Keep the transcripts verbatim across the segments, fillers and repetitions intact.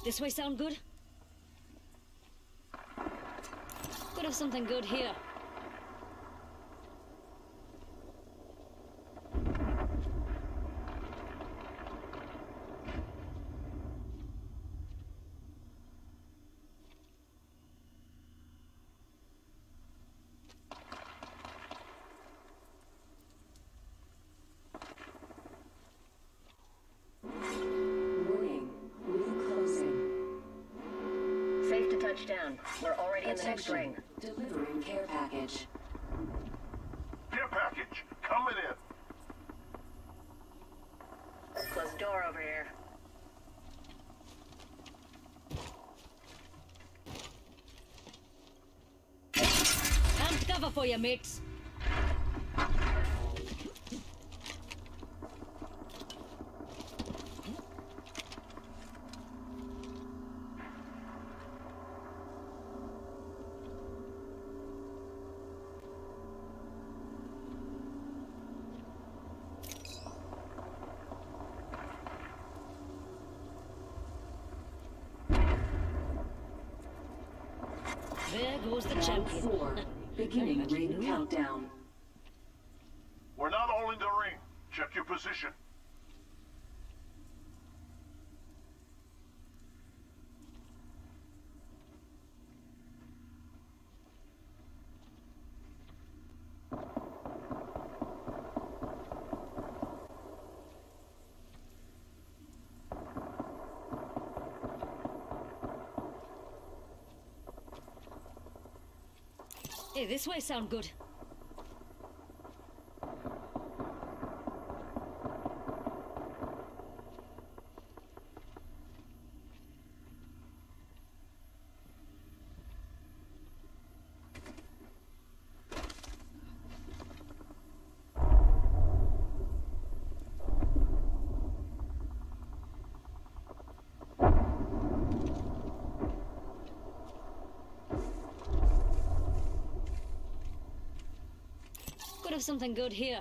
This way sound good? Could have something good here. Down. We're already in the next ring. Delivering care package. Care package, coming in. Close the door over here. Hand cover for you, mates. There goes the champion. Four. Beginning ring countdown. We're not all in the ring. Check your position. Hey, this way sound good. Could have something good here.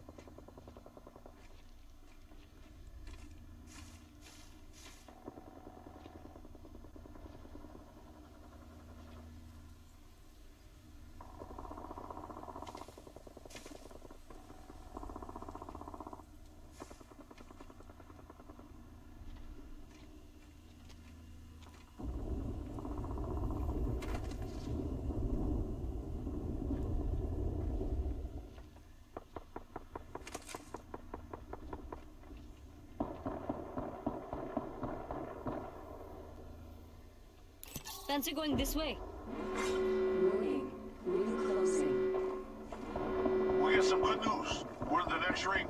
Fancy going this way? Warning. Ring closing. We got some good news. We're in the next ring.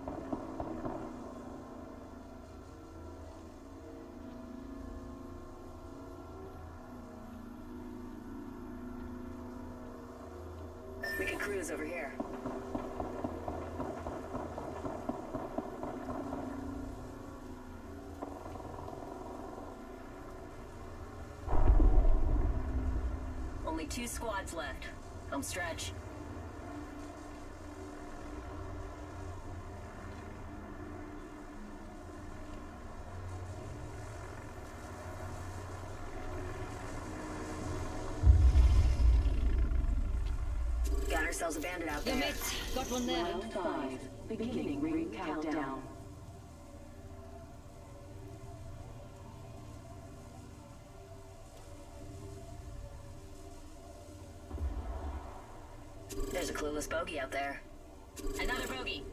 We can cruise over here. Only two squads left. Home stretch. Got ourselves a bandit out there. Your mates got one there. Round five. Beginning ring countdown. There's a clueless bogey out there. Another bogey.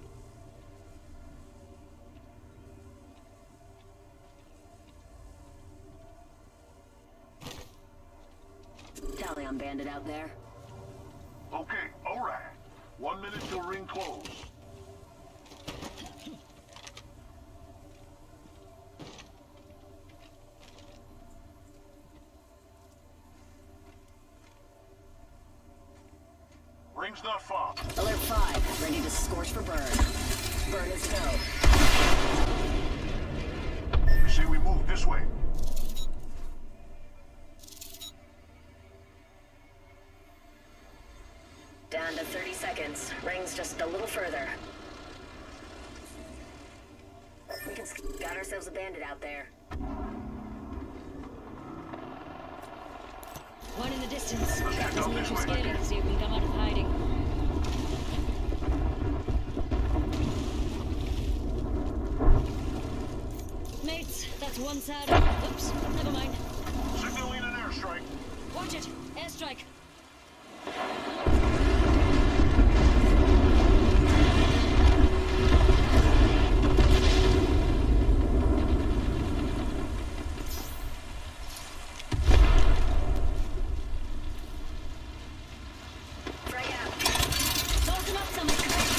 Talion bandit out there. Okay, all right. One minute till ring close. Ring's not far. Alert five, ready to scorch for burn. Burn is go. See, we move this way. Down to thirty seconds. Ring's just a little further. We can got ourselves a bandit out there. Check Doesn't out look this too way. scary, so you can come out of hiding. Mates, that's one side. Oops, never mind. Signaling an airstrike. Watch it! Airstrike! Frag out. Toss him up somewhere!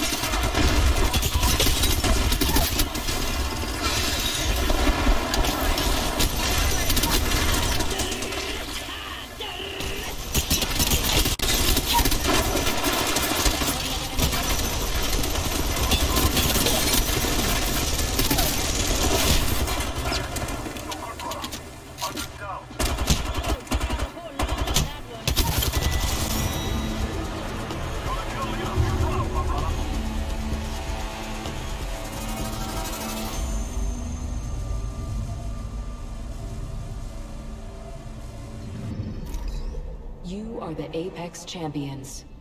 Hundred down. Oh, Lord, that one. Gonna kill you up your front, my brother. You are the Apex Champions.